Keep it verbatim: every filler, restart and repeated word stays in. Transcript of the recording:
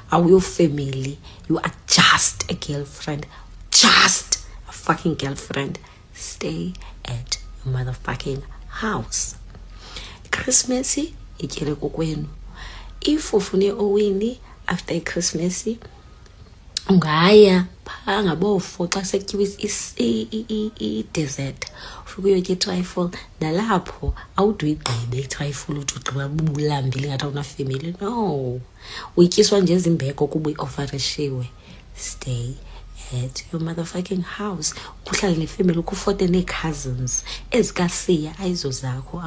Are your family? You are just a girlfriend. Just a fucking girlfriend. Stay at your motherfucking house. Christmas, ityele kokwenu. If ufune owini after Christmas, ungaya phaa ngabofo xa sekutyiwa i-dessert ufike uyotya i-trifle. Nalapho awuduyigqibe i-trifle uthi ugqiba bulambile ngathi awunafemeli. No, uyityiswa nje ezimbeko kuba uyi-ofarishiwe. Stay at your motherfucking house. Uhlale nefemeli, ukufote nee-cousins ezikasiya ayizo zakho